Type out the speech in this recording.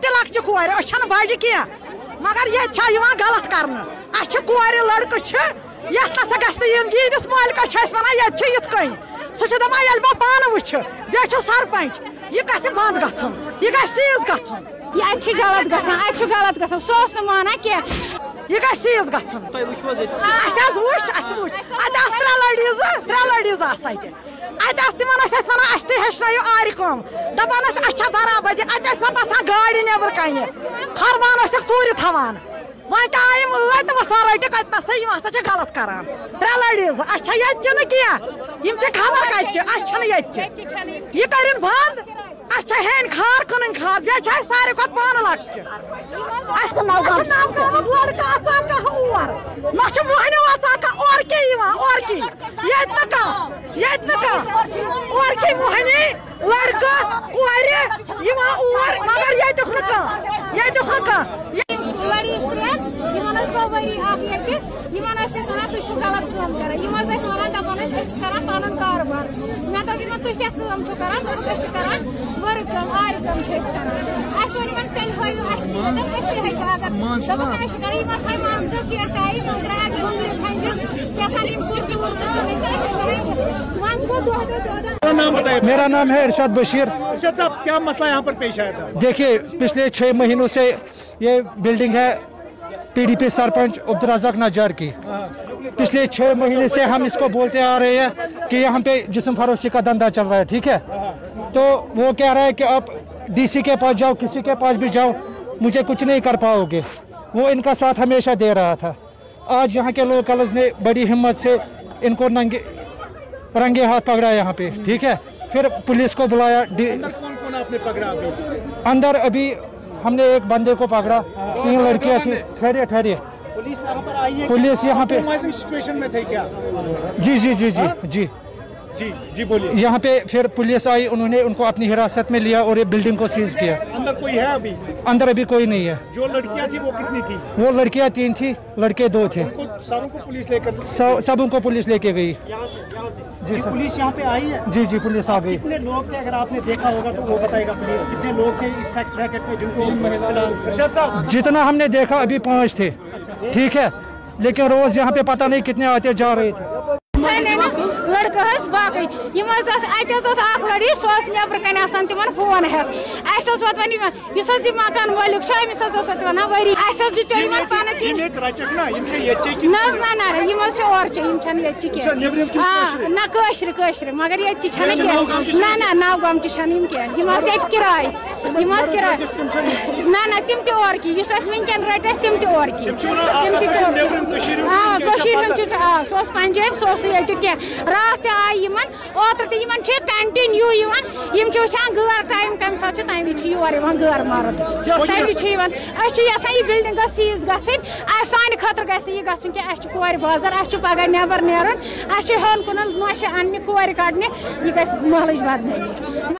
लक्ष्य कोर बज की मगर ये गलत कर कोर लड़कः ये गीदस मालिकस वन ये कन सह दपान बह पान वुच बे सरपंच यह गि बंद गन यह सीज गन गलत गलत सह माना क्या यह ग सीज गन त्रे लड़ीज तमन हेचन आरि कम दपान बराबरी अत गाड़ी नबर कन खरवान चूर थवान वह आयम तो वह रट कत गलत करान त्रे लड़ीज कम खबर कत यह कर बंद हेन खार कन खार बे सारे खुद पान लक्ष्य लड़का अचान और मोहन अचान और की और की मोहनी लड़का कोर मगर ये गलत काम कर पन कारोबार मे दोप तुम क्या कर वर्क कम आरि कम वन मेरा नाम है इरशाद बशीर। इरशाद साहब, क्या मसला यहाँ पर पेश आया था? देखिए, पिछले 6 महीनों से ये बिल्डिंग है पीडीपी सरपंच अब्दुल रज़ाक नज्जार की। पिछले 6 महीने से हम इसको बोलते आ रहे हैं कि यहाँ पे जिस्म फरोशी का धंधा चल रहा है, ठीक है। तो वो कह रहा है कि आप डीसी के पास जाओ, किसी के पास भी जाओ, मुझे कुछ नहीं कर पाओगे। वो इनका साथ हमेशा दे रहा था। आज यहाँ के लोकल्स ने बड़ी हिम्मत से इनको रंगे हाथ पकड़ा यहाँ पे, ठीक है। फिर पुलिस को बुलाया। अंदर कौन आपने पकड़ा? अंदर अभी हमने एक बंदे को पकड़ा, 3 लड़कियां थी। ठहरिए पुलिस यहाँ पर आई है? पुलिस यहाँ पे सिचुएशन में थे क्या? जी बोलिए। यहाँ पे फिर पुलिस आई, उन्होंने उनको अपनी हिरासत में लिया और ये बिल्डिंग को सीज किया। अंदर कोई है अभी? अंदर अभी कोई नहीं है। जो लड़कियाँ थी वो कितनी थी? वो लड़कियाँ 3 थी, लड़के 2 थे। सबों को पुलिस लेकर सबों को पुलिस लेके गई। यहाँ से जी सर। पुलिस यहाँ पे आई है? जी पुलिस आ गई। कितने लोग थे, अगर आपने देखा होगा तो वो बताएगा पुलिस, कितने लोग थे इस सेक्स रैकेट में जिनको? जितना हमने देखा अभी 5 थे, ठीक है। लेकिन रोज यहाँ पे पता नहीं कितने आते जा रहे थे। लड़का बाकी लड़ी सह नबर कन तिम फोन हेत मकान मालिक वन वरी नशर मगर ये नवगाम कह किराए ना तिम तौर की वनकन रटस तिम तौर की सह पंजाब सह ये रात आई ओतर कंटिन्यू वचान गैर टाइम कम सात तमें योर गैर मर्द तमें यह बिल्डिंग सीज गन सान खतर गन कि कोर बाजार पगह नबर नेरन हन कुन नशे अन्न कोर कड़ने यह गि महल बदनामी।